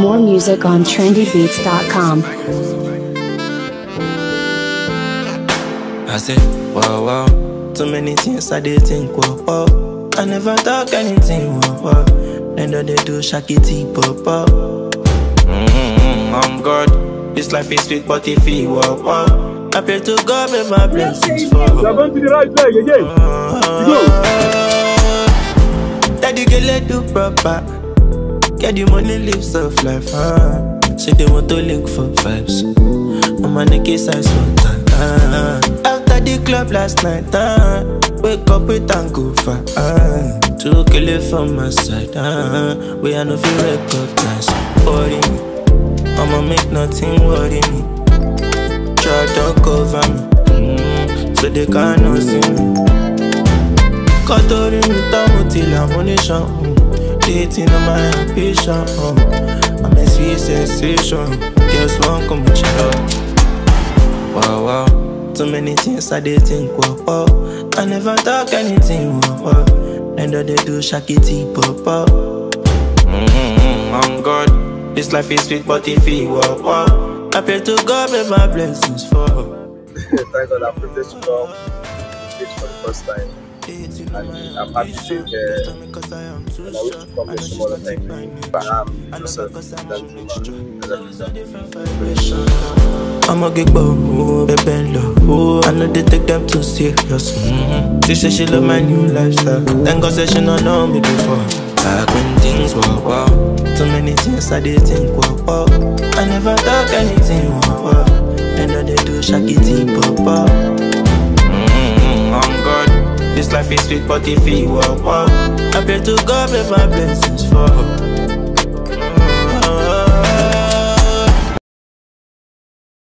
More music on trendybeats.com. I say, wow, wow. Too many things I did think, wow, wow. I never talk anything, wow, wow. Then they do shakiti, pop, pop. I'm God. This life is sweet, but if you wow, wow. I pray to God, make my blessings fall. You're going to the right leg again. Daddy, get let do proper. Get the money, live soft life. Say they want to link for vibes. On my neck is ice water. After the club last night, wake up with and go far. To kill it from my side. We are no feel recognize. Worry me, I'ma make nothing worry me. Try to cover me, so they cannot see me. Cut me down till I'm on the shop. Dating on my ambition. I'm a sweet sensation. Guess one come with you. Wow, wow. Too many things I did think, wow, wow. I never talk anything, wow, wow. Then they do shakiti, pop, pop. I'm God. This life is sweet, but if you wow, wow. I pray to God, make my blessings fall. Thank God I'm privileged to come for the first time. And I'm happy to take care. And I wish to come here some other time. But I'm Joseph. I'm a gig boy, baby low. I know they take them too serious. She say she love my new lifestyle. Thank God say she don't know me before. Back when things were wow. Too many things I did think wow, wow. I never talk anything wow, wow. Then they do shakiti pop pop. I'm God. This life is sweet, but if you wow, wow. I pray to God, make my blessings fall.